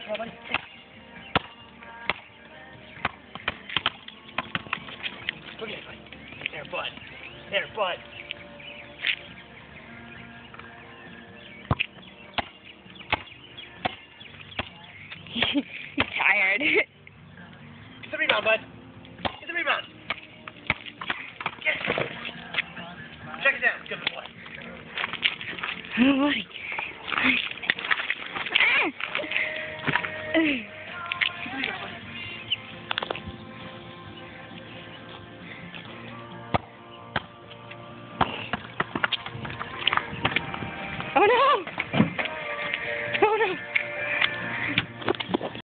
basketball, buddy. Look at it, buddy. There, bud. There, bud. He's tired. Get the rebound, bud. Get the rebound. Get it. Check it down. Good boy. Oh, buddy. Get the rebound.